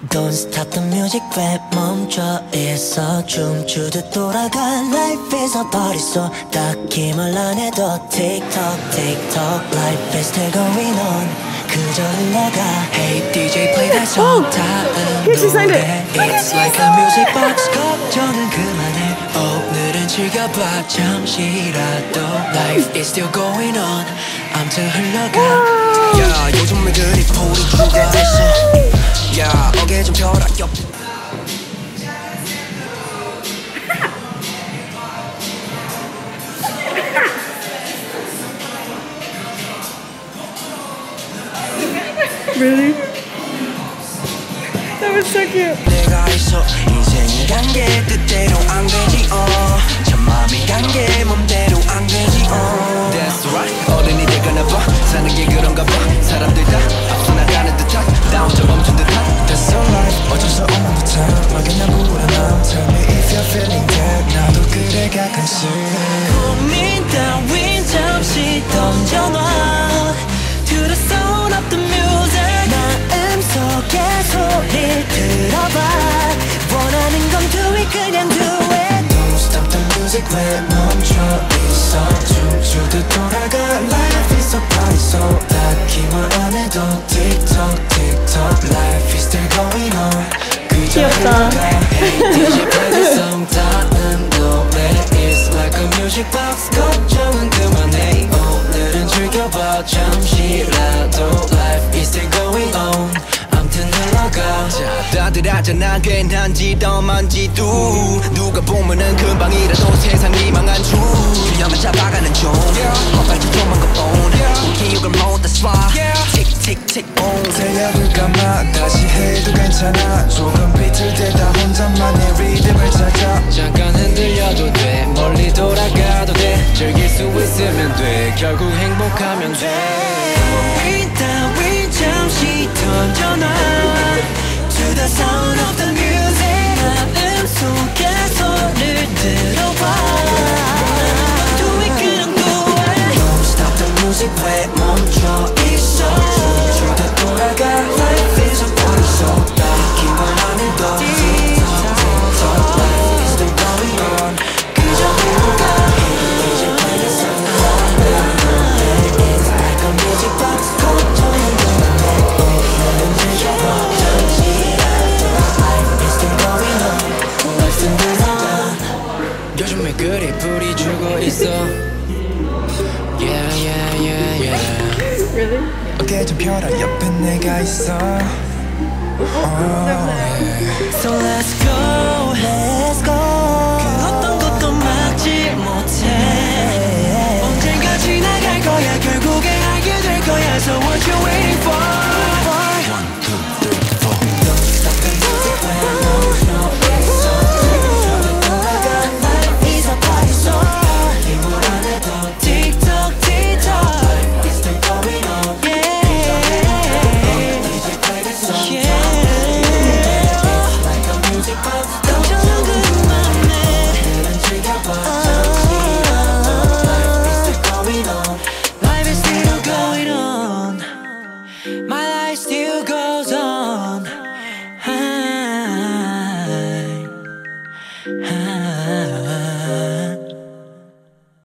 Don't stop the music 왜 멈춰 있어 춤추듯 돌아가 Life is a party so 딱히 말 안 해도 TikTok TikTok Life is still going on 그저 흘러가 Hey DJ play that song 다음 노래 It's like a music box 걱정은 그만해 오늘은 즐겨봐 잠시라도 Life is still going on 암튼 흘러가 야 요즘 왜 그리 포리주가 있어 야 어깨 좀 펴라 옆 Really? That was so cute. 내가 있어 인생이 간 게 뜻대로 안 되지 참 맘이 간 게 맘대로 안 되지 That's right 어른이 되거나 봐 사는 게 그런가 봐 사람들 다 앞서 나가는 듯한 나 혼자 멈춘 듯한 That's alright 어쩔 수 없는 듯한 막연한 불안함 Tell me if you're feeling that 나도 그래 가끔씩 고민 따윈 잠시 던져놔 To the sound of the music 마음속에 소리 들어봐 원하는 건 do it 그냥 do it Don't stop the music 왜 멈춰 있어 춤추듯 돌아가 Life is a party so 딱히 말 안 해도 TikTok TikTok Life is still going on 그저 흘러가 Hey DJ play the song 다음 노래 It's like a music box 걱정은 그만해 오늘은 즐겨봐 잠시라도 Life is still going on 암튼 흘러가 다들 하잖아 괜한지 덤한지도 누가 보면은 금방이라도 세상이 망한 줄 균형을 잡아가는 중 헛발질 좀한 것뿐 기억을 못 다 swap 틱틱틱 on 새벽을 감아 다시 해도 괜찮아 조금 비틀대다 혼자만의 리듬을 찾아 잠깐 흔들려도 돼 멀리 돌아가도 돼 즐길 수 있으면 돼 결국 행복하면 돼 고민 따윈 잠시 던져놔 To the sound of the music 마음속에 소리를 들어봐 Do it 그냥 do it Don't stop the music 왜 멈춰 있어 춤추듯 돌아가 Life is a party so 딱히 말 안 해도 TikTok Life is still going on 그저 흘러가 DJ play the song It's like a music box 걱정은 그만해 오늘은 즐겨봐 잠시라도 Life is still going on Life still goes on 요즘 왜 그리 불이 주고 있어 Yeah yeah yeah yeah Really? 어깨 좀 펴라 옆에 내가 있어 So let's go Let's go 그 어떤 것도 막지 못해 언젠가 지나갈 거야 결국에 알게 될 거야 So what you